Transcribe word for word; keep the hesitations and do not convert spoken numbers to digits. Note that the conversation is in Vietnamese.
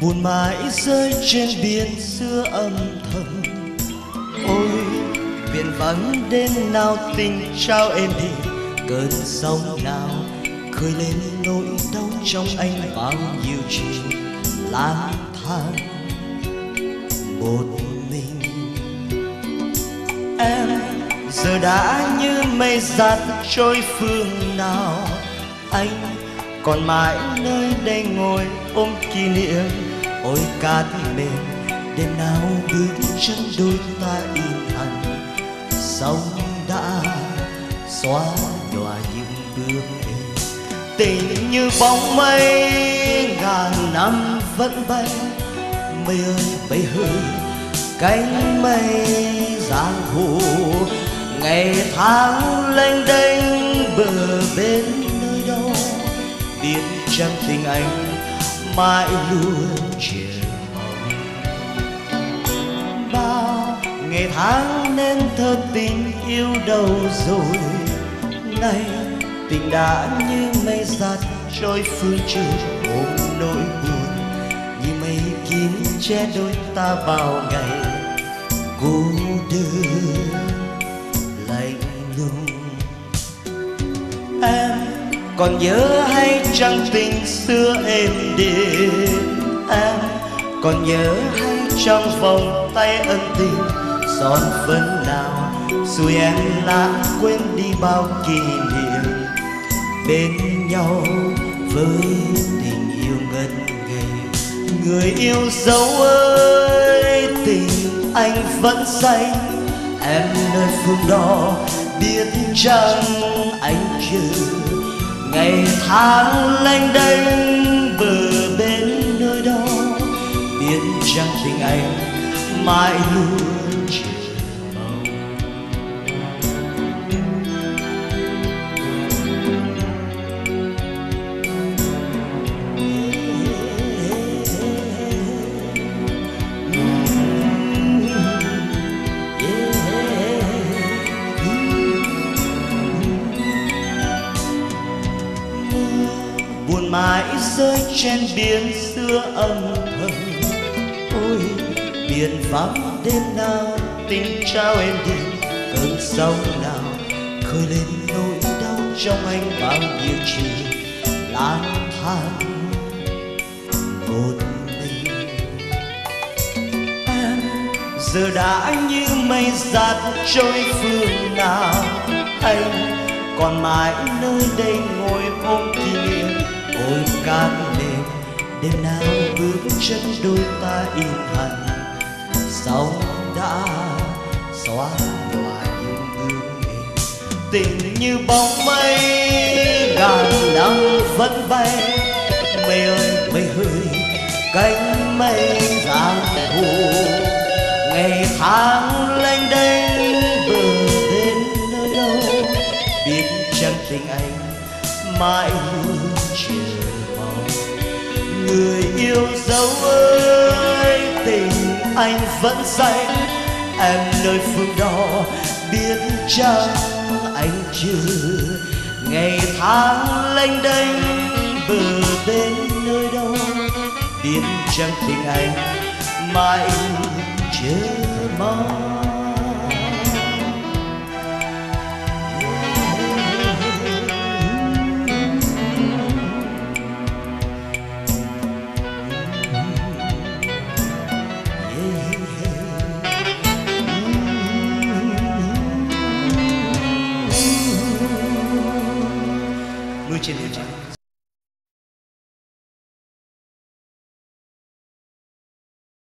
buồn mãi rơi trên biển xưa âm thầm. Ôi biển vắng đêm nào tình trao êm đềm, cơn sóng nào khơi lên nỗi đau trong anh bao nhiêu chiều lang thang một mình. Em giờ đã như mây giạt trôi phương nào, anh còn mãi nơi đây ngồi ôm kỷ niệm. Ôi cát mềm đêm nào bước chân đôi ta in hằn, sóng đã xóa nhòa những bước em. Tình như bóng mây ngàn năm vẫn bay, mây ơi bay hơi cánh mây giang hồ. Ngày tháng lênh đênh bờ bên nơi đâu, biết chăng tình anh mãi luôn chờ mong. Bao ngày tháng nên thơ tình yêu đâu rồi, nay tình đã như mây giạt trôi phương trời ôm nỗi buồn, như mây kín che đôi ta bao ngày cô đơn lạnh lùng. Em còn nhớ hay chăng tình xưa êm đềm, em còn nhớ hay trong vòng tay ân tình son phấn nào xui em lãng quên đi bao kỷ niệm bên nhau với tình yêu ngất ngây. Người yêu dấu ơi tình anh vẫn say, em nơi phương đó biết chăng anh chờ ngày tháng lênh đênh bờ bên nơi đó, biết chăng tình anh mãi luôn chờ mong. Buồn mãi rơi trên biển xưa âm thầm. Ôi biển vắng đêm nào tình trao em đi, cơn sóng nào khơi lên nỗi đau trong anh bao nhiêu chiều lang thang một mình. Em giờ đã như mây giạt trôi phương nào, anh còn mãi nơi đây ngồi ôm kỷ niệm. Ôi cát mềm đêm nào bước chân đôi ta in hằn, sóng đã xóa nhòa những bước em. Tình như bóng mây ngàn năm vẫn bay, mây ơi mây hơi cánh mây giang hồ. Ngày tháng lênh đênh bờ bên nơi đâu, biết chăng tình anh mãi luôn chờ mong. Người yêu dấu ơi tình anh vẫn say, em nơi phương đó biết chăng anh chưa ngày tháng lênh đênh bờ bên nơi đâu, biết chăng tình anh mãi chờ mong. Trên